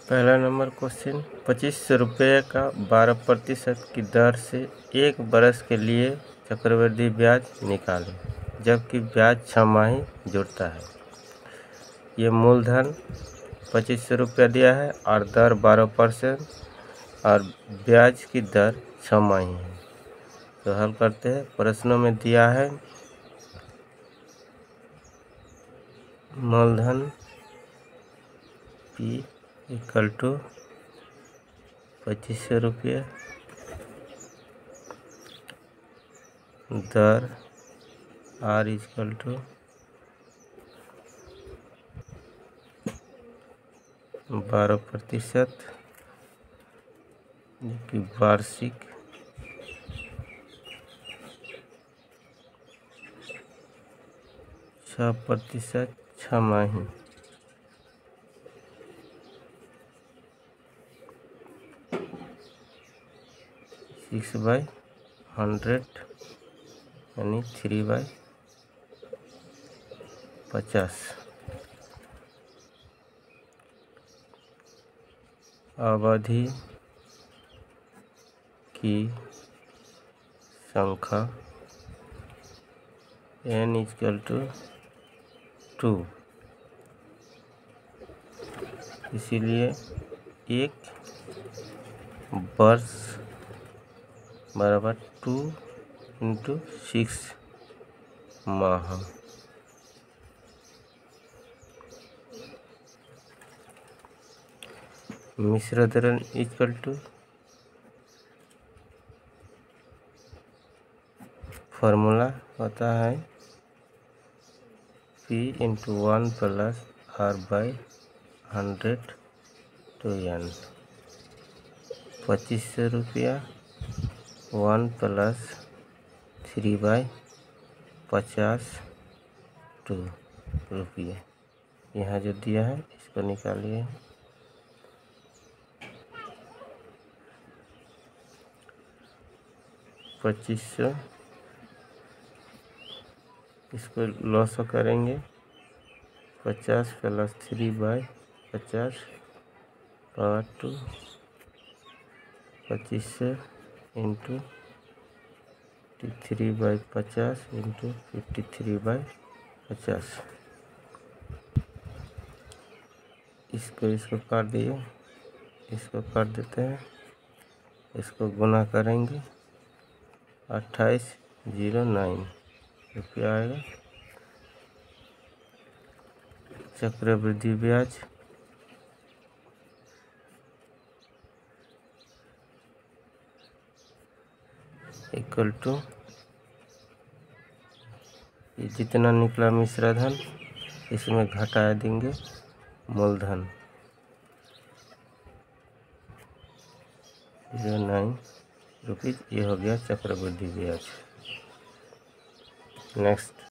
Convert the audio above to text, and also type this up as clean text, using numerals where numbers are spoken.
पहला number question, 2500 रुपये का 12% की दर से 1 बरस के लिए चक्रवृद्धि ब्याज निकालें, जबकि ब्याज 6 माही जुड़ता है। ये मूलधन 2500 रुपया दिया है और दर 12% और ब्याज की दर 6 माही है। तो हल करते हैं। प्रश्नों में दिया है मूलधन P इक्वल टू 2500 रुपये, दर R इक्वल टू 12%, जो कि वार्षिक 6%, 6 माही। सिक्स बाई 100 यानी 3/50। अवधि की संख्या n इक्वल टू 2, इसीलिए 1 वर्ष बराबर 2 × 6 माह। मिश्र दर इक्वल टू फॉर्मूला होता है P × 1 + R/100 to n। 2500 रुपया 1 + 3/50 2 रुपये। यहाँ जो दिया है इसको निकालिए। $2500 इसको लॉस करेंगे। 50 + 3/50 पावर 2, 2500 × 53/50 × 53/50। इसको काट दिए, इसको काट देते हैं, इसको गुना करेंगे 2809 रुपया आएगा। चक्रवृद्धि ब्याज इक्वल टू जितना निकला मिश्रधन इसमें घटा देंगे मूलधन 09 रुपीज़। ये हो गया चक्रवृद्धि ब्याज। नेक्स्ट